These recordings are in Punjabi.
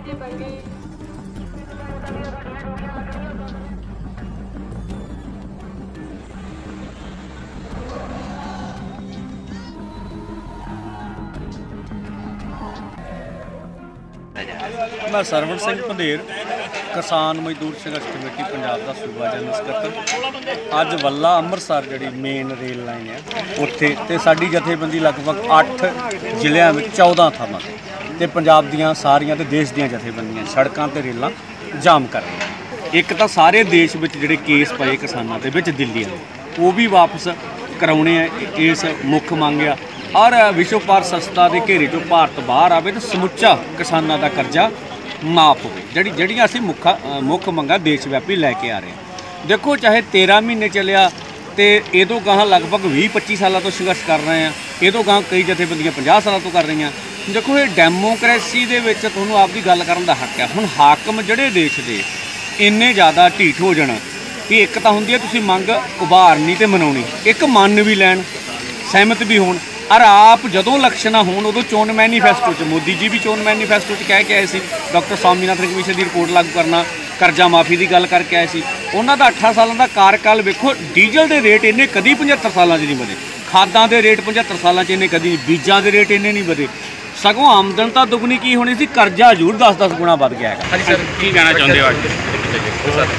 मैं सरवण सिंह पंधेर किसान मजदूर संघर्ष कमेटी पंजाब का सूबा जनरल सकत्तर। अज वल्ला Amritsar ji main rail line है उत्थे ते साडी जथेबंदी लगभग 8 ਜ਼ਿਲ੍ਹਿਆਂ में 14 ਥਾਵਾਂ ते पंजाब दियां सारियां ते देश दियां जथेबंदियां सड़कों ते रेलां जाम कर रही। एक तो सारे देश में जिहड़े केस पए किसानां दे विच दिल्ली वाले वो भी वापस कराने इस मुख मंग आ और विश्व पार संस्था के घेरे चों भारत बाहर आवे तो समुचा किसानां दा कर्जा माफ हो। जड़ियाँ असीं मुख मंगा देश व्यापी लैके आ रहे हैं। देखो चाहे 13 महीने चलिया तो ये तो गाह लगभग 20-25 सालों तो संघर्ष कर रहे हैं, ये तो गाह कई जथेबंदियां 50 सालों तो कर रही हैं। देखो ये डेमोक्रेसी दे विच तुहानूं आपकी गल करन दा हक है। हुण हाकम जड़े देश दे इन्ने ज़्यादा ढीठ हो जाना कि एक तो हुंदी है तुसीं मंग उभारनी ते मनाउणी, एक मन भी लैण सहमत भी होण। और आप जदों इलैक्शनां होण उदों चोण मैनीफेस्टो च मोदी जी भी चोण मैनीफेस्टो च कह के आए सी डॉक्टर स्वामीनाथन कमीशन की रिपोर्ट लागू करना, कर्जा माफ़ी की गल करके आए सी। उन्हां दा 8 सालों का कार्यकाल वेखो, डीजल के रेट इन्ने कभी 75 सालों च नहीं बढ़े, खादां के रेट 75 सालों च इन्ने कभी, बीजां के रेट इन्ने नहीं बढ़े, सगों आमदन तो दुगनी की होनी सी, कर्जा जरूर 10-10 गुणा बढ़ गया है। हाँ जी सर, की कहना चाहते हो अज?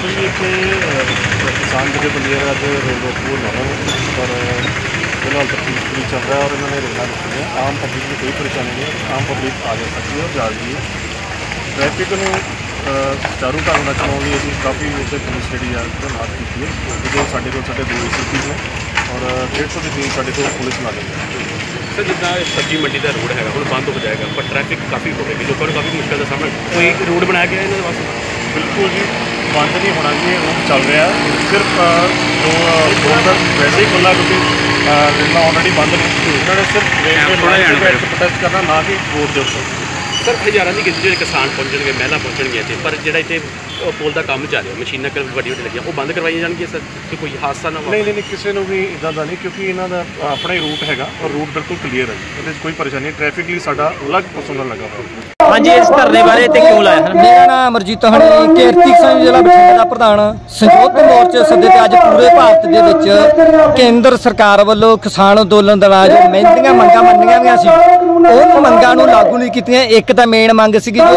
किसान जथेबंदियां अज रेल रोको लाना पर फिलहाल तो पीसफुली चल रहा है और इन्होंने रेल रखी है। आम पब्लिक में कोई परेशानी नहीं है, आम पब्लिक आ जा सकती है और जा रही है। ट्रैफिक में सुचारू ढंग ਨਾਲ ਚਲਾਉਣ ਲਈ ਅਸੀਂ ਕਾਫੀ ਉੱਥੇ ਪੁਲਿਸ ਜਿਹੜੀ ਆ ਤੈਨਾਤ ਕੀਤੀ ਹੈ। ਜਿਹਦੇ ਸਾਡੇ ਕੋਲ 2 ACPs ਨੇ और 150 ਦੀ ਟੀਮ ਸਾਡੇ ਕੋਲ ਪੁਲਿਸ ਮੁਲਾਜ਼ਮ ਹੈ। सर जिदा सब्जी मंडी का रोड है हम बंद हो जाएगा पर ट्रैफिक काफ़ी हो गई, लोगों को काफ़ी मुश्किल का सामना, कोई रोड बनाया गया इन्होंने वास्ते? बिल्कुल जी, बंद नहीं होना जी, रूट चल रहा है। सिर्फ जो रोड वैसे ही खुला क्योंकि रेल ऑलरेडी बंद ने, उन्होंने सिर्फ प्रोटेस्ट करना ना कि रोड के ऊपर। सर हज़ारों की गिनती किसान पहुँचणगे, महिला पहुँचणगे इतने, पर जो इतने पुल का काम चल रहा मशीनां वड्डी लगियां वो बंद करवाई जाएगी सर कि कोई हादसा ना हो? नहीं किसी को भी इदा का नहीं, क्योंकि इन्हों का अपना ही रूट है और रूट बिल्कुल क्लीयर है, ये कोई परेशानी नहीं। ट्रैफिक लिए साडा अलग पर्सनल लगा हुआ। हाँ जी, इस धरने बारे इत्थे क्यों लाया सर? मेरा नाम अमरजीत हनी, किरती संघ जिला बठिंडा का प्रधान। संयुक्त मोर्चे सदे ते अज पूरे भारत दे विच केंद्र सरकार वालों किसान अंदोलन दौरान जो मेहनतियां मंगां मन्नियां गईयां सी उन मंगां नूं लागू नहीं कीतियां। एक तां मेन मंग सी जो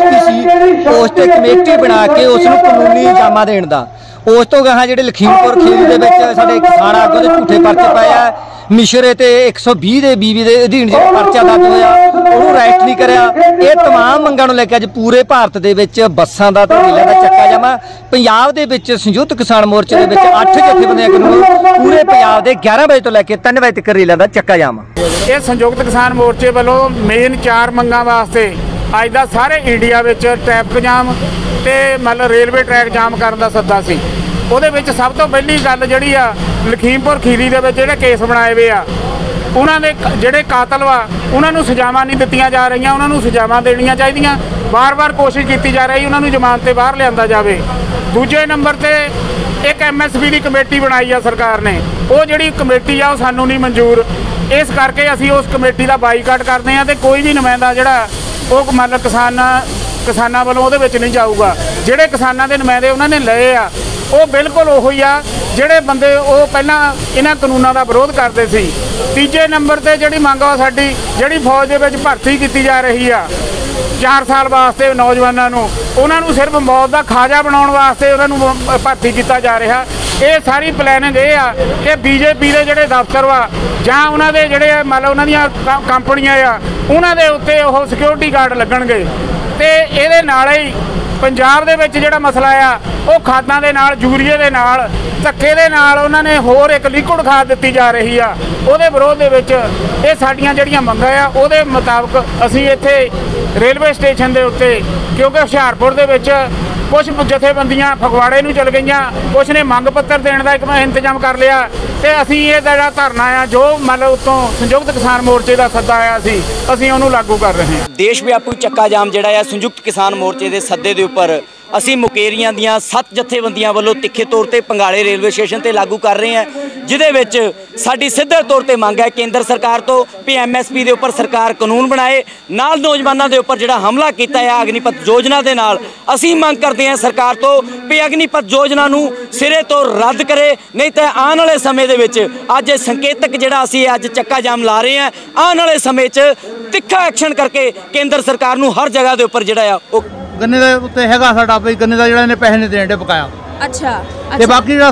NSPC उस ते कमेटी बना के उस नूं कानूनी जामा देण दा। उस तो गਾਹਾਂ ਜਿਹੜੇ लखीमपुर खीरी ਦੇ ਵਿੱਚ ਸਾਡੇ ਕਿਸਾਨ ਆਗੂ ਦੇ ਝੂਠੇ ਪਰਚੇ ਪਾਏ ਆ, ਮਿਸ਼ਰੇ ਤੇ 120 ਦੇ ਬੀਵੀ ਦੇ ਅਧੀਨ ਜਿਹੜਾ ਪਰਚਾ ਦਰਜ ਹੋਇਆ ਉਹਨੂੰ ਰਾਈਟ ਨਹੀਂ ਕਰਿਆ। ਇਹ तमाम ਮੰਗਾਂ ਨੂੰ ਲੈ ਕੇ ਅੱਜ ਪੂਰੇ ਭਾਰਤ ਦੇ ਵਿੱਚ ਬੱਸਾਂ ਦਾ ਤੇ ਰੇਲਾਂ ਦਾ ਚੱਕਾ ਜਾਮਾ। ਪੰਜਾਬ ਦੇ ਵਿੱਚ ਸੰਯੁਕਤ ਕਿਸਾਨ ਮੋਰਚੇ ਦੇ ਵਿੱਚ 8 ਜਥੇਬੰਦੀਆਂ ਕਾਨੂੰਨ ਪੂਰੇ ਪੰਜਾਬ ਦੇ 11 ਵਜੇ ਤੋਂ ਲੈ ਕੇ 3 ਵਜੇ ਤੱਕ ਰੇਲਾਂ ਦਾ ਚੱਕਾ ਜਾਮਾ। ਇਹ ਸੰਯੁਕਤ ਕਿਸਾਨ ਮੋਰਚੇ ਵੱਲੋਂ ਮੇਨ 4 ਮੰਗਾਂ ਵਾਸਤੇ ਅੱਜ ਦਾ ਸਾਰੇ ਇੰਡੀਆ ਵਿੱਚ ਟ੍ਰੈਫਿਕ ਜਾਮ ਤੇ ਮਤਲਬ ਰੇਲਵੇ ਟਰੈਕ ਜਾਮ ਕਰਨ ਦਾ ਸੱਦਾ ਸੀ। ਉਹਦੇ ਵਿੱਚ ਸਭ ਤੋਂ ਪਹਿਲੀ ਗੱਲ ਜਿਹੜੀ ਆ ਲਖੀਮਪੁਰ ਖੀਰੀ ਦੇ ਵਿੱਚ ਜਿਹੜੇ ਕੇਸ ਬਣਾਏ ਵੇ ਆ ਉਹਨਾਂ ਦੇ ਜਿਹੜੇ ਕਾਤਲ ਵਾ ਉਹਨਾਂ ਨੂੰ ਸਜ਼ਾਵਾਂ ਨਹੀਂ ਦਿੱਤੀਆਂ ਜਾ ਰਹੀਆਂ, ਉਹਨਾਂ ਨੂੰ ਸਜ਼ਾਵਾਂ ਦੇਣੀਆਂ ਚਾਹੀਦੀਆਂ। ਵਾਰ-ਵਾਰ ਕੋਸ਼ਿਸ਼ ਕੀਤੀ ਜਾ ਰਹੀ ਉਹਨਾਂ ਨੂੰ ਜ਼ਮਾਨਤ ਤੇ ਬਾਹਰ ਲਿਆਂਦਾ ਜਾਵੇ। ਦੂਜੇ ਨੰਬਰ ਤੇ ਇੱਕ MSP ਦੀ ਕਮੇਟੀ ਬਣਾਈ ਆ ਸਰਕਾਰ ਨੇ, ਉਹ ਜਿਹੜੀ ਕਮੇਟੀ ਆ ਉਹ ਸਾਨੂੰ ਨਹੀਂ ਮਨਜ਼ੂਰ। ਇਸ ਕਰਕੇ ਅਸੀਂ ਉਸ ਕਮੇਟੀ ਦਾ ਬਾਈਕਾਟ ਕਰਦੇ ਹਾਂ ਤੇ ਕੋਈ ਵੀ ਨੁਮਾਇੰਦਾ ਜਿਹੜਾ ਉਹ ਮਤਲਬ ਕਿਸਾਨਾਂ ਵੱਲੋਂ ਉਹਦੇ ਵਿੱਚ ਨਹੀਂ ਜਾਊਗਾ। ਜਿਹੜੇ ਕਿਸਾਨਾਂ ਦੇ ਨੁਮਾਇੰਦੇ ਉਹਨਾਂ ਨੇ ਲਏ ਆ ਉਹ ਬਿਲਕੁਲ ਉਹੀ ਆ ਜਿਹੜੇ ਬੰਦੇ ਉਹ ਪਹਿਲਾਂ ਇਹਨਾਂ ਕਾਨੂੰਨਾਂ ਦਾ ਵਿਰੋਧ ਕਰਦੇ ਸੀ। ਤੀਜੇ ਨੰਬਰ ਤੇ ਜਿਹੜੀ ਮੰਗ ਆ ਸਾਡੀ ਜਿਹੜੀ ਫੌਜ ਦੇ ਵਿੱਚ ਭਰਤੀ ਕੀਤੀ ਜਾ ਰਹੀ ਆ 4 ਸਾਲ ਵਾਸਤੇ ਨੌਜਵਾਨਾਂ ਨੂੰ, ਉਹਨਾਂ ਨੂੰ ਸਿਰਫ ਮੌਤ ਦਾ ਖਾਜਾ ਬਣਾਉਣ ਵਾਸਤੇ ਉਹਨਾਂ ਨੂੰ ਭਰਤੀ ਕੀਤਾ ਜਾ ਰਿਹਾ। ਇਹ ਸਾਰੀ ਪਲੈਨਿੰਗ ਇਹ ਆ ਕਿ BJP ਦੇ ਜਿਹੜੇ ਦਫ਼ਤਰ ਵਾ ਜਾਂ ਉਹਨਾਂ ਦੇ ਜਿਹੜੇ ਮਤਲਬ ਉਹਨਾਂ ਦੀਆਂ ਕੰਪਨੀਆਂ ਆ ਉਹਨਾਂ ਦੇ ਉੱਤੇ ਉਹ ਸਿਕਿਉਰਿਟੀ ਗਾਰਡ ਲੱਗਣਗੇ। ਤੇ ਇਹਦੇ ਨਾਲ ਹੀ ਪੰਜਾਬ ਦੇ ਵਿੱਚ ਜਿਹੜਾ ਮਸਲਾ ਆ ਉਹ ਖਾਦਾਂ ਦੇ ਨਾਲ ਯੂਰੀਏ ਦੇ ਨਾਲ ਧੱਕੇ ਦੇ ਨਾਲ ਉਹਨਾਂ ਨੇ ਹੋਰ ਇੱਕ ਲਿਕੁਇਡ ਖਾਦ ਦਿੱਤੀ ਜਾ ਰਹੀ ਆ। ਉਹਦੇ ਵਿਰੋਧ ਦੇ ਵਿੱਚ ਇਹ ਸਾਡੀਆਂ ਜਿਹੜੀਆਂ ਮੰਗਾਂ ਆ ਉਹਦੇ ਮੁਤਾਬਕ ਅਸੀਂ ਇੱਥੇ ਰੇਲਵੇ ਸਟੇਸ਼ਨ ਦੇ ਉੱਤੇ, ਕਿਉਂਕਿ ਹੁਸ਼ਿਆਰਪੁਰ ਦੇ ਵਿੱਚ ਕੁਛ ਜਥੇਬੰਦੀਆਂ ਫਗਵਾੜੇ ਨੂੰ ਚਲ ਗਈਆਂ, ਕੁਛ ਨੇ ਮੰਗ ਪੱਤਰ ਦੇਣ ਦਾ ਇੱਕ ਇੰਤਜ਼ਾਮ ਕਰ ਲਿਆ ਤੇ ਅਸੀਂ ਇਹ ਜਿਹੜਾ ਧਰਨਾ ਆ ਜੋ ਮਤਲਬ ਉਤੋਂ ਸੰਯੁਕਤ ਕਿਸਾਨ ਮੋਰਚੇ ਦਾ ਸੱਦਾ ਆਇਆ ਸੀ ਅਸੀਂ ਉਹਨੂੰ ਲਾਗੂ ਕਰ ਰਹੇ ਹਾਂ। ਦੇਸ਼ ਵਿਆਪੀ ਚੱਕਾ ਜਾਮ ਜਿਹੜਾ ਆ ਸੰਯੁਕਤ ਕਿਸਾਨ ਮੋਰਚੇ ਦੇ ਸੱਦੇ ਦੇ ਉੱਪਰ ਅਸੀਂ ਮੁਕੇਰੀਆਂ ਦੀਆਂ 7 ਜਥੇਬੰਦੀਆਂ ਵੱਲੋਂ ਤਿੱਖੇ ਤੌਰ ਤੇ ਪੰਗਾਲੇ ਰੇਲਵੇ ਸਟੇਸ਼ਨ ਤੇ ਲਾਗੂ ਕਰ ਰਹੇ ਹਾਂ, ਜਿਹਦੇ ਵਿੱਚ ਸਾਡੀ ਸਿੱਧੇ ਤੌਰ ਤੇ ਮੰਗ ਹੈ ਕੇਂਦਰ ਸਰਕਾਰ ਤੋਂ ਵੀ MSP ਦੇ ਉੱਪਰ ਸਰਕਾਰ ਕਾਨੂੰਨ ਬਣਾਏ। ਨਾਲ ਨੌਜਵਾਨਾਂ ਦੇ ਉੱਪਰ ਜਿਹੜਾ ਹਮਲਾ ਕੀਤਾ ਹੈ ਅਗਨੀਪਥ ਯੋਜਨਾ ਦੇ ਨਾਲ, ਅਸੀਂ ਮੰਗ ਕਰਦੇ ਹਾਂ ਸਰਕਾਰ ਤੋਂ ਵੀ ਅਗਨੀਪਥ ਯੋਜਨਾ ਨੂੰ ਸਿਰੇ ਤੋਂ ਰੱਦ ਕਰੇ, ਨਹੀਂ ਤਾਂ ਆਉਣ ਵਾਲੇ ਸਮੇਂ ਦੇ ਵਿੱਚ ਅੱਜ ਸੰਕੇਤਕ ਜਿਹੜਾ ਅਸੀਂ ਅੱਜ ਚੱਕਾ ਜਾਮ ਲਾ ਰਹੇ ਹਾਂ, ਆਉਣ ਵਾਲੇ ਸਮੇਂ 'ਚ ਤਿੱਖਾ ਐਕਸ਼ਨ ਕਰਕੇ ਕੇਂਦਰ ਸਰਕਾਰ ਨੂੰ ਹਰ ਜਗ੍ਹਾ ਦੇ ਉੱਪਰ ਜਿਹੜਾ ਆ ਉਹ ਗੰਨੇ ਦੇ ਉੱਤੇ ਹੈਗਾ ਸਾਡਾ ਵੀ ਗੰਨੇ ਦਾ ਜਿਹੜਾ ਇਹਨੇ ਪੈਸੇ ਨਹੀਂ ਦੇਣ ਦੇ ਬਕਾਇਆ। ਅੱਛਾ ਤੇ ਬਾਕੀ ਜਿਹੜਾ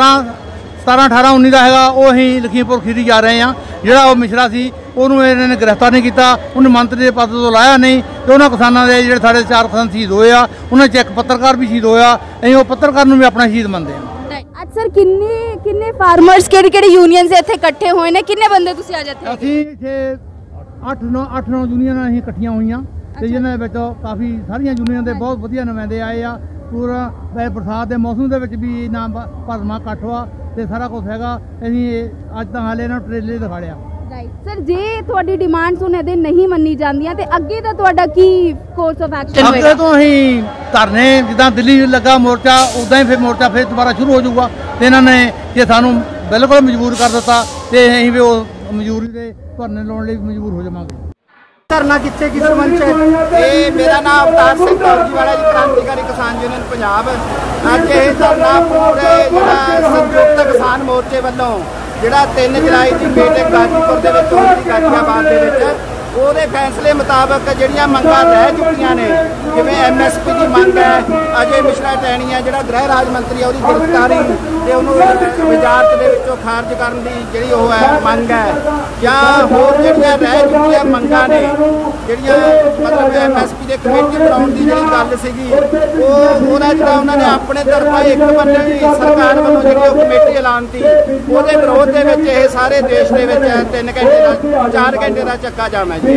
17 18 19 ਦਾ ਹੈਗਾ ਉਹ ਅਸੀਂ ਲਖੀਮਪੁਰ ਖੀਰੀ ਜਾ ਰਹੇ ਹਾਂ। ਜਿਹੜਾ ਉਹ ਮਿਸ਼ਰਾ ਸੀ ਉਹਨੂੰ ਇਹਨਾਂ ਨੇ ਗ੍ਰਿਫਤਾਰ ਨਹੀਂ ਕੀਤਾ, ਉਹਨੇ ਮੰਤਰੀ ਦੇ ਪਦ ਤੋਂ ਲਾਇਆ ਨਹੀਂ, ਤੇ ਉਹਨਾਂ ਕਿਸਾਨਾਂ ਦੇ ਜਿਹੜੇ ਸਾਡੇ 4 ਕਿਸਾਨ ਸ਼ਹੀਦ ਹੋਏ ਆ ਉਹਨਾਂ 'ਚ ਇੱਕ ਪੱਤਰਕਾਰ ਵੀ ਸ਼ਹੀਦ ਹੋਇਆ। ਅਸੀਂ ਉਹ ਪੱਤਰਕਾਰ ਨੂੰ ਵੀ ਆਪਣਾ ਸ਼ਹੀਦ ਮੰਨਦੇ ਹਾਂ। ਅੱਜ ਸਰ ਕਿੰਨੇ ਫਾਰਮਰਸ ਕਿਹੜੇ ਯੂਨੀਅਨਸ ਇੱਥੇ ਇਕੱਠੇ ਹੋਏ ਨੇ, ਕਿੰਨੇ ਬੰਦੇ ਤੁਸੀਂ ਅੱਜ ਇੱਥੇ? ਅਸੀਂ ਇੱਥੇ 8-9 ਯੂਨੀਅਨਾਂ ਅਸੀਂ ਇਕੱਠੀਆਂ ਹੋਈਆਂ ਤੇ ਜਿਨ੍ਹਾਂ ਦੇ ਵਿੱਚੋਂ ਕਾਫੀ ਸਾਰੀਆਂ ਯੂਨੀਅਨ ਦੇ ਬਹੁਤ ਵਧੀਆ ਨੁਮਾਇੰਦੇ ਆਏ ਆ। ਪੂਰਾ ਬਰਸਾਤ ਦੇ ਮੌਸਮ ਦੇ ਵਿੱਚ ਵੀ ਨਾ ਭਰਮਾ ਇਕੱਠ ਹੋਆ ਤੇ ਸਾਰਾ ਕੁਝ ਹੈਗਾ। ਅਸੀਂ ਅੱਜ ਤਾਂ ਹਾਲੇ ਇਹਨਾਂ ਟ੍ਰੇਲੇ ਦਿਖਾ ਲਿਆ। ਸਰ ਜੇ ਤੁਹਾਡੀ ਡਿਮਾਂਡਸ ਉਹਨਾਂ ਦੇ ਨਹੀਂ ਮੰਨੀ ਜਾਂਦੀਆਂ ਤੇ ਅੱਗੇ ਦਾ ਤੁਹਾਡਾ ਕੀ ਕੋਰਸ ਆਫ ਐਕਸ਼ਨ ਹੋਏਗਾ? ਅੱਗੇ ਤੋਂ ਅਸੀਂ ਧਰਨੇ ਜਿੱਦਾਂ ਦਿੱਲੀ ਲੱਗਾ ਮੋਰਚਾ ਉਦਾਂ ਹੀ ਫਿਰ ਮੋਰਚਾ ਫਿਰ ਦੁਬਾਰਾ ਸ਼ੁਰੂ ਹੋ ਜਾਊਗਾ ਤੇ ਇਹਨਾਂ ਨੇ ਜੇ ਸਾਨੂੰ ਬਿਲਕੁਲ ਮਜਬੂਰ ਕਰ ਦਿੱਤਾ ਤੇ ਅਸੀਂ ਵੀ ਉਹ ਮਜਬੂਰੀ ਦੇ ਧਰਨੇ ਲਾਉਣ ਲਈ ਮਜਬੂਰ ਹੋ ਜਾਵਾਂਗੇ। ਧਰਨਾ ਕਿੱਥੇ ਕਿਸ ਮੰਚ ਹੈ? ਇਹ ਮੇਰਾ ਨਾਮ ਅਵਤਾਰ ਸਿੰਘ ਕੌਲਜੀਵਾਲਾ ਜੀ, ਕ੍ਰਾਂਤੀਕਾਰੀ ਕਿਸਾਨ ਯੂਨੀਅਨ ਪੰਜਾਬ। ਅੱਜ ਇਹ ਧਰਨਾ ਪੂਰੇ ਜਿਹੜਾ ਸੰਯੁਕਤ ਕਿਸਾਨ ਮੋਰਚੇ ਵੱਲੋਂ ਜਿਹੜਾ 3 ਜੁਲਾਈ ਦੀ ਮੀਟਿੰਗ ਗਾਜੀਪੁਰ ਦੇ ਵਿੱਚ ਹੋਈ ਸੀ, ਗਾਜੀਆਬਾਦ ਦੇ ਵਿੱਚ, ਉਹਦੇ ਫੈਸਲੇ ਮੁਤਾਬਕ ਜਿਹੜੀਆਂ ਮੰਗਾਂ ਰਹਿ ਚੁੱਕੀਆਂ ਨੇ, ਜਿਵੇਂ MSP ਦੀ ਮੰਗ ਹੈ, ਅਜੇ ਮਿਸ਼ਰਾ ਟੈਣੀਆ ਜਿਹੜਾ ਗ੍ਰਹਿ ਰਾਜ ਮੰਤਰੀ ਹੈ ਉਹਦੀ ਗ੍ਰਿਫਤਾਰੀ ਤੇ ਉਹਨੂੰ ਵਜ਼ਾਰਤ ਦੇ ਵਿੱਚੋਂ ਖਾਰਜ ਕਰਨ ਦੀ ਜਿਹੜੀ ਉਹ ਹੈ ਮੰਗ ਹੈ, ਜਾਂ ਹੋਰ ਜਿਹੜੀਆਂ ਰਹਿ ਚੁੱਕੀਆਂ ਮੰਗਾਂ ਨੇ ਜਿਹੜੀਆਂ ਮਤਲਬ MSP ਦੇ ਕਮੇਟੀ ਬਣਾਉਣ ਦੀ ਜਿਹੜੀ ਗੱਲ ਸੀਗੀ ਉਹਦਾ ਜਿਹੜਾ ਉਹਨਾਂ ਨੇ ਆਪਣੇ ਤਰਫੋਂ ਇੱਕ ਬੰਨੇ ਵੀ ਸਰਕਾਰ ਵੱਲੋਂ ਜਿਹੜੀ ਉਹ ਕਮੇਟੀ ਐਲਾਨਤੀ, ਉਹਦੇ ਵਿਰੋਧ ਦੇ ਵਿੱਚ ਇਹ ਸਾਰੇ ਦੇਸ਼ ਦੇ ਵਿੱਚ 3 ਘੰਟੇ ਦਾ 4 ਘੰਟੇ ਦਾ ਚੱਕਾ ਜਾਮ ਹੈ ਜੀ।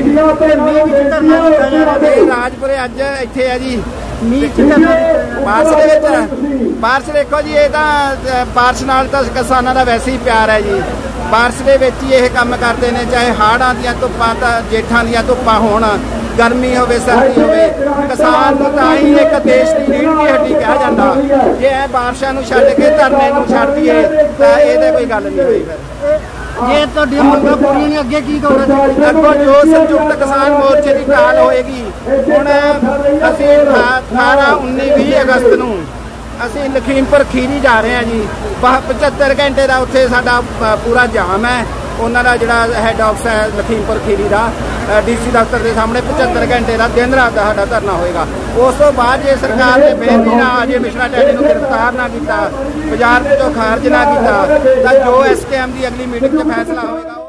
ਰਾਜਪੁਰੇ ਅੱਜ ਇੱਥੇ ਹੈ ਜੀ ਬਾਰਿਸ਼ ਦੇ ਵਿੱਚ। ਬਾਰਿਸ਼ ਦੇਖੋ ਜੀ, ਇਹ ਤਾਂ ਬਾਰਿਸ਼ ਨਾਲ ਤਾਂ ਕਿਸਾਨਾਂ ਦਾ ਵੈਸੇ ਹੀ ਪਿਆਰ ਹੈ ਜੀ। ਬਾਰਿਸ਼ ਦੇ ਵਿੱਚ ਹੀ ਇਹ ਕੰਮ ਕਰਦੇ ਨੇ, ਚਾਹੇ ਹਾੜਾਂ ਦੀਆਂ ਧੁੱਪਾਂ ਤਾਂ ਜੇਠਾਂ ਦੀਆਂ ਧੁੱਪਾਂ ਹੋਣ, ਗਰਮੀ ਹੋਵੇ ਸਰਦੀ ਹੋਵੇ, ਕਿਸਾਨ ਨੂੰ ਤਾਂ ਹੀ ਇੱਕ ਦੇਸ਼ ਦੀ ਰੀੜ੍ਹ ਦੀ ਹੱਡੀ ਕਿਹਾ ਜਾਂਦਾ। ਜੇ ਇਹ ਬਾਰਿਸ਼ਾਂ ਨੂੰ ਛੱਡ ਕੇ ਧਰਨੇ ਨੂੰ ਛੱਡ ਦਈਏ ਤਾਂ ਇਹਦੇ ਕੋਈ ਗੱਲ ਨਹੀਂ ਹੋਈ। ਫਿਰ ਜੇ ਤੁਹਾਡੀਆਂ ਮੰਗਾਂ ਪੂਰੀਆਂ ਨਹੀਂ ਅੱਗੇ ਕੀ ਕਰਨਾ? ਅੱਗੋਂ ਜੋ ਸੰਯੁਕਤ ਕਿਸਾਨ ਮੋਰਚੇ ਦੀ ਕਾਲ ਹੋਏਗੀ, ਹੁਣ ਅਸੀਂ 18, 19, 20 ਅਗਸਤ ਨੂੰ ਅਸੀਂ ਲਖੀਮਪੁਰ ਖੀਰੀ ਜਾ ਰਹੇ ਹਾਂ ਜੀ। 75 ਘੰਟੇ ਦਾ ਉੱਥੇ ਸਾਡਾ ਪੂਰਾ ਜਾਮ ਹੈ। ਉਹਨਾਂ ਦਾ ਜਿਹੜਾ ਹੈੱਡ ਆਫਿਸ ਹੈ ਲਖੀਮਪੁਰ ਖੀਰੀ ਦਾ, DC ਦਫ਼ਤਰ ਦੇ ਸਾਹਮਣੇ 75 ਘੰਟੇ ਦਾ ਦਿਨ ਰਾਤ ਦਾ ਸਾਡਾ ਧਰਨਾ ਹੋਏਗਾ। ਉਸ ਤੋਂ ਬਾਅਦ ਜੇ ਸਰਕਾਰ ਨੇ ਫਿਰ ਵੀ ਨਾ ਅਜੇ ਮਿਸ਼ਰਾ ਟੈਣੀ ਨੂੰ ਗ੍ਰਿਫਤਾਰ ਨਾ ਕੀਤਾ, ਵਜ਼ਾਰਤ ਤੋਂ ਖਾਰਜ ਨਾ ਕੀਤਾ, ਤਾਂ ਜੋ SKM ਦੀ ਅਗਲੀ ਮੀਟਿੰਗ 'ਚ ਫੈਸਲਾ ਹੋਏਗਾ।